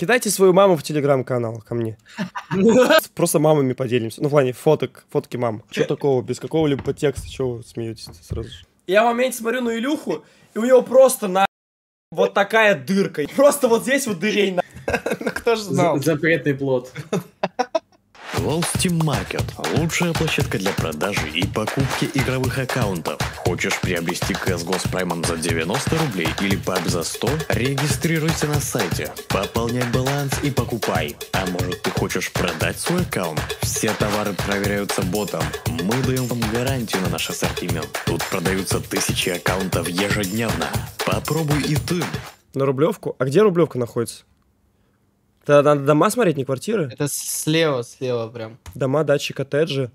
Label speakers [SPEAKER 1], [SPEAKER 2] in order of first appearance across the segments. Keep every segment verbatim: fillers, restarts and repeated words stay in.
[SPEAKER 1] Кидайте свою маму в телеграм-канал ко мне. Просто мамами поделимся. Ну, в плане фоток, фотки мам. Что такого, без какого-либо подтекста, чего вы смеетесь сразу же? Я в моменте смотрю на Илюху, и у него просто на вот такая дырка. Просто вот здесь вот дырей на. Ну кто ж знал?
[SPEAKER 2] Запретный плод.
[SPEAKER 3] World Steam Market – лучшая площадка для продажи и покупки игровых аккаунтов. Хочешь приобрести си эс го с праймом за девяносто рублей или пабг за сто? Регистрируйся на сайте, пополняй баланс и покупай. А может, ты хочешь продать свой аккаунт? Все товары проверяются ботом. Мы даем вам гарантию на наш ассортимент. Тут продаются тысячи аккаунтов ежедневно. Попробуй и ты.
[SPEAKER 1] На Рублевку? А где Рублевка находится? Это надо дома смотреть, не квартиры?
[SPEAKER 4] Это слева, слева прям.
[SPEAKER 1] Дома, дачи, коттеджи.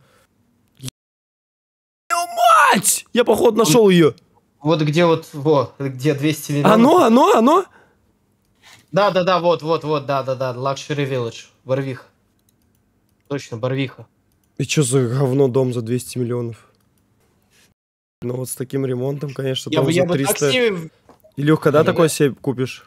[SPEAKER 1] Мать! Я, походу, нашел ее.
[SPEAKER 4] Вот где вот, во, где двести миллионов.
[SPEAKER 1] Оно, оно, оно?
[SPEAKER 4] Да, да, да, вот, вот, вот, да, да, да. Luxury Village. Барвиха. Точно, Барвиха.
[SPEAKER 1] И что за говно дом за двести миллионов? Ну вот с таким ремонтом, конечно,
[SPEAKER 4] Я
[SPEAKER 1] дом
[SPEAKER 4] бы,
[SPEAKER 1] за
[SPEAKER 4] я бы
[SPEAKER 1] триста.
[SPEAKER 4] так себе...
[SPEAKER 1] Илюх, когда
[SPEAKER 4] Я
[SPEAKER 1] такой
[SPEAKER 4] бы-
[SPEAKER 1] себе купишь?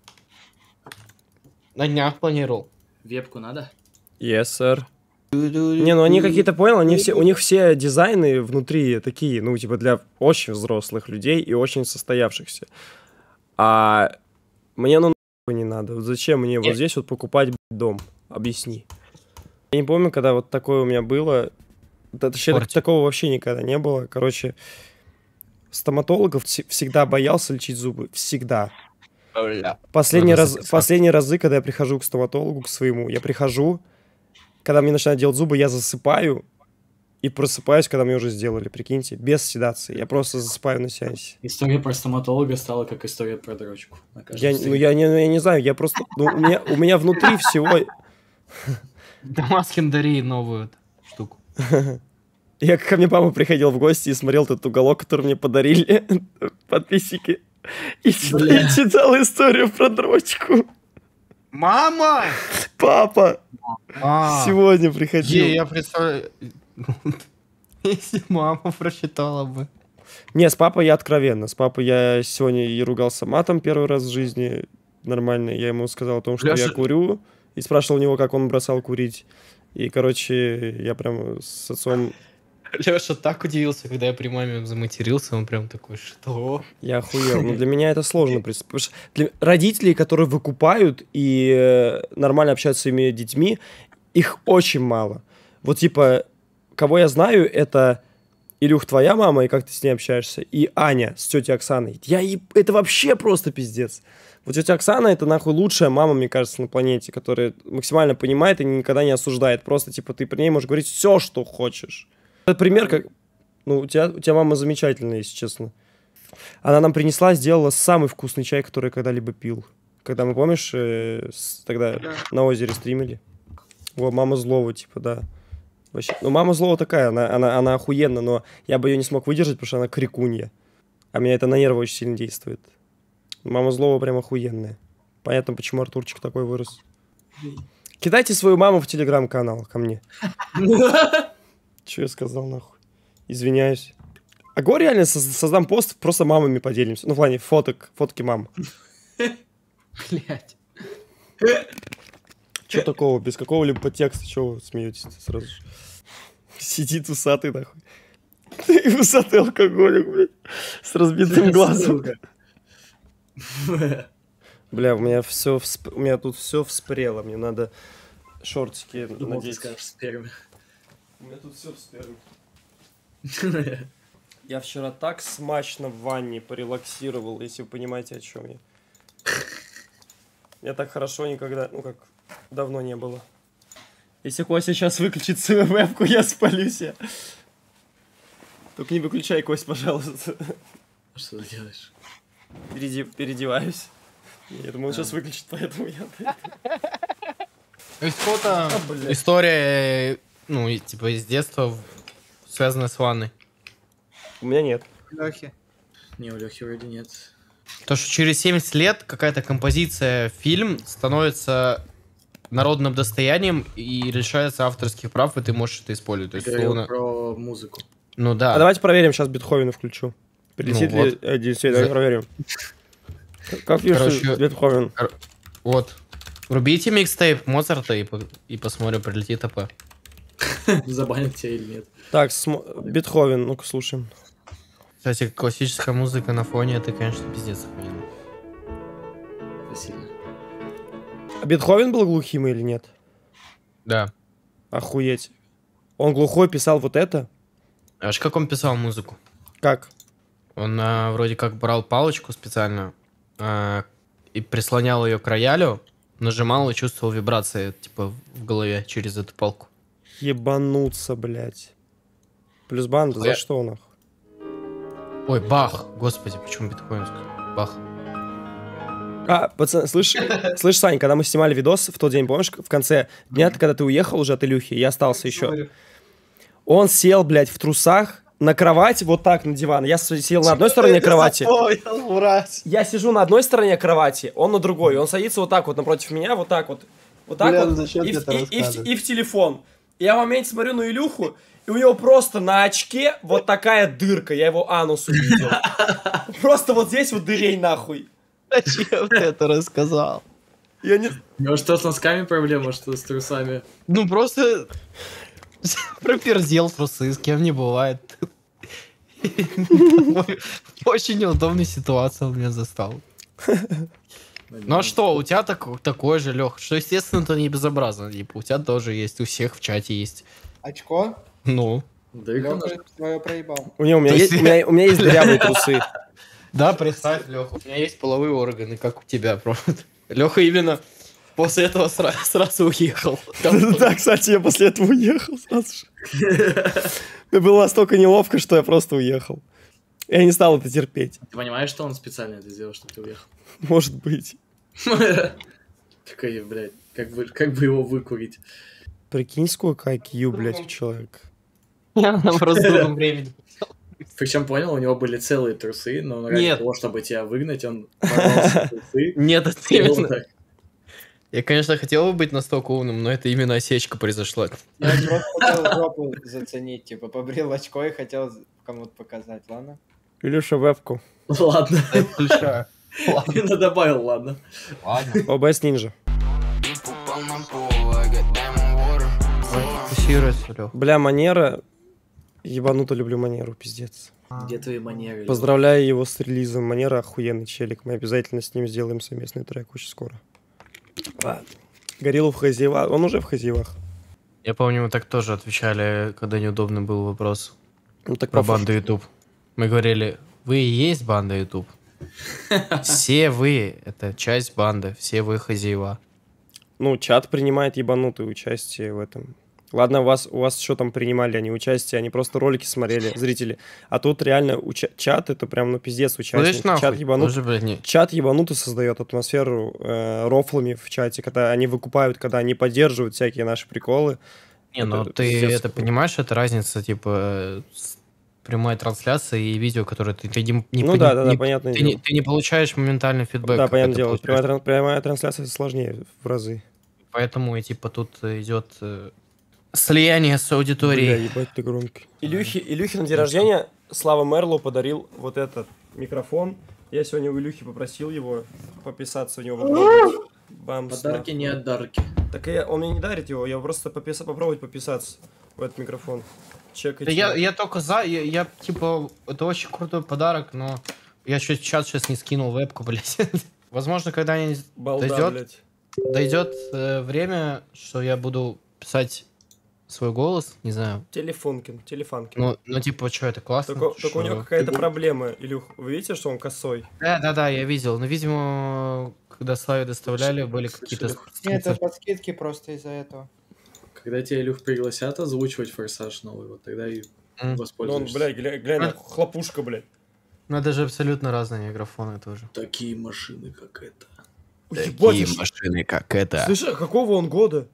[SPEAKER 4] На днях планировал.
[SPEAKER 2] Вебку надо?
[SPEAKER 1] Yes, sir. Не, ну они какие-то, понял, они все, у них все дизайны внутри такие, ну, типа для очень взрослых людей и очень состоявшихся. А мне, ну, нахуй не надо. Вот зачем мне вот здесь вот покупать блядь, дом? Объясни. Я не помню, когда вот такое у меня было. Да, точнее, так- такого вообще никогда не было. Короче, стоматологов вс- всегда боялся лечить зубы. Всегда. Последний раз, последние разы, когда я прихожу к стоматологу, к своему, я прихожу, когда мне начинают делать зубы, я засыпаю и просыпаюсь, когда мне уже сделали, прикиньте, без седации. Я просто засыпаю на сеансе.
[SPEAKER 2] История про стоматолога стала как история про дрочку.
[SPEAKER 1] Я, ну, я, не, ну, я не знаю, я просто... Ну, у, меня, у меня внутри всего...
[SPEAKER 4] Дамаскин, дари новую штуку.
[SPEAKER 1] Я ко мне папа приходил в гости и смотрел этот уголок, который мне подарили подписчики. И читал, и читал историю про дрочку.
[SPEAKER 4] Мама!
[SPEAKER 1] Папа!
[SPEAKER 4] А,
[SPEAKER 1] Сегодня приходил.
[SPEAKER 4] е, я представляю... Если мама прочитала бы.
[SPEAKER 1] Не, с папой я откровенно. С папой я сегодня и ругался матом первый раз в жизни. Нормально. Я ему сказал о том, что
[SPEAKER 4] Лёша-
[SPEAKER 1] я курю. И спрашивал у него, как он бросал курить. И, короче, я прям с отцом...
[SPEAKER 4] Леша так удивился, когда я при маме заматерился, он прям такой, что?
[SPEAKER 1] Я охуел. Но для меня это сложно представить. Потому что для родителей, которые выкупают и э, нормально общаются с своими детьми, их очень мало. Вот типа, кого я знаю, это Илюх, твоя мама, и как ты с ней общаешься, и Аня с тетей Оксаной. Я еб... Это вообще просто пиздец. Вот тетя Оксана — это нахуй лучшая мама, мне кажется, на планете, которая максимально понимает и никогда не осуждает. Просто типа ты при ней можешь говорить все, что хочешь. Это пример, как... Ну, у тебя, у тебя мама замечательная, если честно. Она нам принесла, сделала самый вкусный чай, который я когда-либо пил. Когда мы, помнишь, э, с- тогда на озере стримили. О, мама злого, типа, да. Вообще. Ну, мама злого такая, она, она, она охуенна, но я бы ее не смог выдержать, потому что она крикунья. А меня это на нервы очень сильно действует. Мама злого прям охуенная. Понятно, почему Артурчик такой вырос. Кидайте свою маму в телеграм-канал ко мне. Че я сказал, нахуй? Извиняюсь. А го реально соз- создам пост, просто мамами поделимся. Ну, в плане фоток, фотки мам.
[SPEAKER 4] Блять.
[SPEAKER 1] Че такого, без какого-либо подтекста, чего вы смеетесь сразу же? Сидит усатый, нахуй. И усатый алкоголик, блядь, с разбитым глазом. Бля, у меня все, у меня тут все вспрело, мне надо шортики
[SPEAKER 2] Думал, ты
[SPEAKER 1] надеть.
[SPEAKER 2] скажешь сперме.
[SPEAKER 1] У меня тут все вспрело. Я вчера так смачно в ванне порелаксировал, если вы понимаете, о чем я. Я так хорошо никогда, ну как, давно не было. Если Костя сейчас выключит свою вебку, я спалюсь. Я. Только не выключай, Кость, пожалуйста.
[SPEAKER 2] Что ты делаешь?
[SPEAKER 1] Переди- переодеваюсь. Я думал, он сейчас выключит, поэтому я...
[SPEAKER 4] То есть фото,
[SPEAKER 1] бля.
[SPEAKER 4] история, ну, и, типа из детства, в- связанная с ванной.
[SPEAKER 1] У меня нет.
[SPEAKER 2] Не, у Лехи вроде нет.
[SPEAKER 4] То, что через семьдесят лет какая-то композиция, фильм становится народным достоянием и лишается авторских прав, и ты можешь это использовать. То есть,
[SPEAKER 2] Говорил
[SPEAKER 4] условно...
[SPEAKER 2] про музыку.
[SPEAKER 4] Ну
[SPEAKER 1] А
[SPEAKER 4] да.
[SPEAKER 1] давайте проверим, сейчас Бетховена включу. Прилетит
[SPEAKER 4] Ну,
[SPEAKER 1] ли
[SPEAKER 4] вот.
[SPEAKER 1] э, действительно, давай
[SPEAKER 4] За-
[SPEAKER 1] проверим. Как пишет
[SPEAKER 4] Короче,
[SPEAKER 1] Бетховен?
[SPEAKER 4] Вот. Врубите микстейп Моцарта и, по- и посмотрим, прилетит АП.
[SPEAKER 2] Забанят тебя или нет.
[SPEAKER 1] Так, см- Бетховен, ну-ка слушаем.
[SPEAKER 4] Кстати, классическая музыка на фоне, это, конечно, пиздец охуенно.
[SPEAKER 2] Спасибо.
[SPEAKER 1] А Бетховен был глухим или нет?
[SPEAKER 4] Да.
[SPEAKER 1] Охуеть. Он глухой писал вот это?
[SPEAKER 4] Аж как он писал музыку?
[SPEAKER 1] Как?
[SPEAKER 4] Он а, вроде как брал палочку специально а, и прислонял ее к роялю, нажимал и чувствовал вибрации, типа, в голове через эту палку.
[SPEAKER 1] Ебануться, блядь. Плюс банда, за
[SPEAKER 4] Я-
[SPEAKER 1] что нахуй?
[SPEAKER 4] Ой, Бах! Господи, почему Бетховен сказал? Бах.
[SPEAKER 1] А, пацан, слышь, слышь, Сань, когда мы снимали видос в тот день, помнишь, в конце дня, когда ты уехал уже от Илюхи, я остался еще. Он сел, блядь, в трусах на кровать, вот так на диван. Я с- сел на одной стороне кровати. Я сижу на одной стороне кровати, он на другой. И он садится вот так вот напротив меня, вот так вот. Вот так
[SPEAKER 5] Бля,
[SPEAKER 1] вот.
[SPEAKER 5] зачем
[SPEAKER 1] И,
[SPEAKER 5] ты
[SPEAKER 1] в-
[SPEAKER 5] это
[SPEAKER 1] и- и в-
[SPEAKER 5] рассказываешь?
[SPEAKER 1] и в телефон. И я в моменте смотрю на Илюху, и у него просто на очке вот такая дырка. Я его анус увидел. Просто вот здесь вот дырень нахуй.
[SPEAKER 5] Зачем ты это рассказал?
[SPEAKER 1] Я не...
[SPEAKER 2] У него что с носками проблема, что с трусами?
[SPEAKER 4] Ну, просто пропердел трусы, с кем не бывает. Очень неудобная ситуация он меня застал. Ну а что, у тебя так, такой же, Лех, что, естественно, это не безобразно. Типа, у тебя тоже есть, у всех в чате есть.
[SPEAKER 5] Очко?
[SPEAKER 4] Ну,
[SPEAKER 2] Да их
[SPEAKER 5] Лёха свое проебал.
[SPEAKER 1] У, него, у, меня
[SPEAKER 4] То
[SPEAKER 1] есть,
[SPEAKER 4] есть-
[SPEAKER 1] у, меня, у меня есть дырявые трусы.
[SPEAKER 4] да, представь, Леха, у меня есть половые органы, как у тебя, просто. Леха именно после этого сра- сразу уехал. Там-
[SPEAKER 1] Да, кстати, я после этого уехал сразу же. Мне было настолько неловко, что я просто уехал. Я не стал это терпеть.
[SPEAKER 2] Ты понимаешь, что он специально это сделал, чтобы ты уехал?
[SPEAKER 1] Может быть.
[SPEAKER 2] Такой, блядь, как бы, как бы его выкурить?
[SPEAKER 1] Прикинь, сколько ай кью, блядь, у человека.
[SPEAKER 4] Я наоборот с другом времени.
[SPEAKER 2] Причем, понял, у него были целые трусы, но ради
[SPEAKER 4] Нет.
[SPEAKER 2] того, чтобы тебя выгнать, он порвал трусы.
[SPEAKER 4] Нет, это
[SPEAKER 2] и вот
[SPEAKER 4] именно...
[SPEAKER 2] так.
[SPEAKER 4] Я, конечно, хотел бы быть настолько умным, но это именно осечка произошла.
[SPEAKER 5] Я просто хотел жопу заценить, типа, побрил очко и хотел кому-то показать, ладно?
[SPEAKER 1] Илюша, вебку.
[SPEAKER 2] Ладно,
[SPEAKER 4] Я включаю.
[SPEAKER 2] именно добавил, ладно.
[SPEAKER 4] Ладно.
[SPEAKER 1] о бэ эс Ninja.
[SPEAKER 4] Фокусируйся, Лех.
[SPEAKER 1] Бля, Манера. Ебануто люблю Манеру, пиздец.
[SPEAKER 2] Где твои манеры?
[SPEAKER 1] Поздравляю его с релизом. Манера охуенный челик. Мы обязательно с ним сделаем совместный трек очень скоро. А, Гориллов в хозяевах. Он уже в хозяевах.
[SPEAKER 4] Я помню, мы так тоже отвечали, когда неудобный был вопрос
[SPEAKER 1] Ну так
[SPEAKER 4] про
[SPEAKER 1] по факту.
[SPEAKER 4] банду YouTube. Мы говорили, вы и есть банда YouTube. Все вы — это часть банды, все вы хозяева.
[SPEAKER 1] Ну, чат принимает ебанутое участие в этом. Ладно, у вас, у вас что там принимали, они участие, они просто ролики смотрели, зрители. А тут реально уча- чат, это прям, ну, пиздец участие.
[SPEAKER 4] Слышь,
[SPEAKER 1] Чат
[SPEAKER 4] нахуй,
[SPEAKER 1] ебанут...
[SPEAKER 4] тоже, блядь, не...
[SPEAKER 1] Чат ебанутый создает атмосферу э, рофлами в чате, когда они выкупают, когда они поддерживают всякие наши приколы.
[SPEAKER 4] Не, ну
[SPEAKER 1] Это
[SPEAKER 4] ты
[SPEAKER 1] пиздец
[SPEAKER 4] это
[SPEAKER 1] какой.
[SPEAKER 4] понимаешь, это разница, типа, э, с прямой трансляции и видео, которое ты, ты не, не
[SPEAKER 1] Ну
[SPEAKER 4] пони-
[SPEAKER 1] да, да, да,
[SPEAKER 4] не-
[SPEAKER 1] понятное
[SPEAKER 4] ты,
[SPEAKER 1] дело.
[SPEAKER 4] не, ты не получаешь моментальный фидбэк.
[SPEAKER 1] Да,
[SPEAKER 4] как
[SPEAKER 1] понятное
[SPEAKER 4] это
[SPEAKER 1] дело. Прямая,
[SPEAKER 4] получается.
[SPEAKER 1] тран- прямая трансляция сложнее в разы.
[SPEAKER 4] Поэтому, и, типа, тут идет э, слияние с
[SPEAKER 1] Бля,
[SPEAKER 4] аудиторией.
[SPEAKER 1] ебать ты громкий. Илюхи, Илюхи на день рождения Слава Мерлоу подарил вот этот микрофон. Я сегодня у Илюхи попросил его пописаться у него попробовать. Бамс,
[SPEAKER 2] Подарки
[SPEAKER 1] нахуй.
[SPEAKER 2] не отдарки.
[SPEAKER 1] Так я, он мне не дарит его, я просто пописа, попробовать пописаться в этот микрофон.
[SPEAKER 4] Да
[SPEAKER 1] Чекайте.
[SPEAKER 4] я, я только за, я, я, типа, это очень крутой подарок, но я чуть чат сейчас не скинул вебку, блядь. Возможно, когда-нибудь
[SPEAKER 1] Балда,
[SPEAKER 4] дойдет,
[SPEAKER 1] блядь.
[SPEAKER 4] дойдет э, время, что я буду писать свой голос, не знаю.
[SPEAKER 1] Телефонкин, телефанкин.
[SPEAKER 4] Ну, ну типа, что, это классно?
[SPEAKER 1] Только, только у
[SPEAKER 4] что-
[SPEAKER 1] него какая-то проблема, Илюх. Вы видите, что он косой?
[SPEAKER 4] Да, да, да, я видел. Но, видимо, когда Славе доставляли, были какие-то...
[SPEAKER 5] Нет, это подскидки просто из-за этого.
[SPEAKER 2] Когда тебя, Илюх, пригласят озвучивать форсаж новый, вот тогда и
[SPEAKER 4] М.
[SPEAKER 1] Ну, он,
[SPEAKER 2] воспользуешься.
[SPEAKER 1] блядь, глянь, глянь, на хлопушка, блядь.
[SPEAKER 4] Ну, это же абсолютно разные микрофоны тоже.
[SPEAKER 2] Такие машины, как это.
[SPEAKER 1] Ебать, ты ш-
[SPEAKER 4] машины, как это.
[SPEAKER 1] слышишь, а какого он года?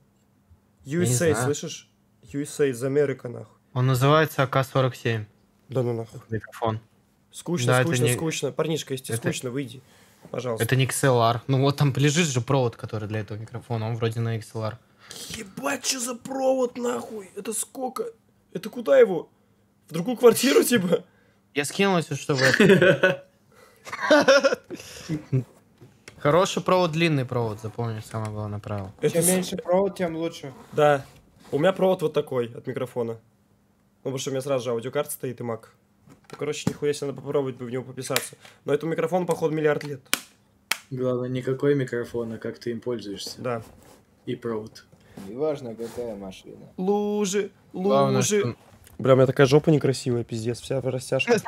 [SPEAKER 1] ю эс эй,
[SPEAKER 4] знаю.
[SPEAKER 1] слышишь? ю эс эй из Америка, нахуй.
[SPEAKER 4] Он называется а ка сорок семь,
[SPEAKER 1] Да ну нахуй.
[SPEAKER 4] микрофон.
[SPEAKER 1] Скучно,
[SPEAKER 4] Да, это
[SPEAKER 1] скучно,
[SPEAKER 4] не-
[SPEAKER 1] скучно. Парнишка, если
[SPEAKER 4] это-
[SPEAKER 1] скучно, выйди. Пожалуйста.
[SPEAKER 4] Это не икс эл ар. Ну, вот там лежит же провод, который для этого микрофона. Он вроде на икс эл ар.
[SPEAKER 1] Ебать, что за провод, нахуй? Это сколько? Это куда его? В другую квартиру, типа?
[SPEAKER 4] Я скинул, если что, в это. Хороший провод, длинный провод, запомни, самое главное правило.
[SPEAKER 1] Это
[SPEAKER 5] Чем
[SPEAKER 1] с-
[SPEAKER 5] меньше провод, тем лучше.
[SPEAKER 1] Да. У меня провод вот такой от микрофона. Ну, потому что у меня сразу же аудиокарта стоит и мак. Ну, короче, нихуя себе, надо попробовать бы в него пописаться. Но этому микрофону, походу, миллиард лет.
[SPEAKER 2] Главное, никакой микрофон, а как ты им пользуешься.
[SPEAKER 1] Да.
[SPEAKER 2] И провод.
[SPEAKER 5] Неважно, какая машина.
[SPEAKER 1] Лужи,
[SPEAKER 4] Главное,
[SPEAKER 1] лужи.
[SPEAKER 4] что-
[SPEAKER 1] Бля, у меня такая жопа некрасивая, пиздец, вся в растяжках.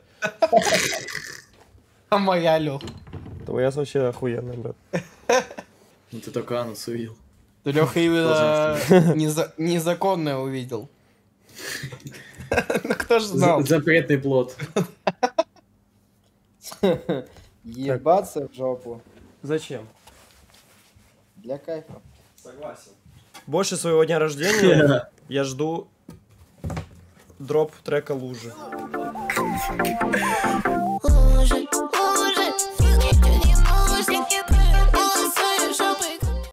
[SPEAKER 4] А моя, Лёх.
[SPEAKER 1] Твоя вообще охуенная, брат.
[SPEAKER 2] Ну ты только анус увидел.
[SPEAKER 4] Леха именно неза- незаконное увидел. Ну кто ж знал?
[SPEAKER 2] За- Запретный плод.
[SPEAKER 5] Ебаться в жопу.
[SPEAKER 1] Зачем?
[SPEAKER 5] Для кайфа.
[SPEAKER 1] Согласен. Больше своего дня рождения я жду дроп трека «Лужи».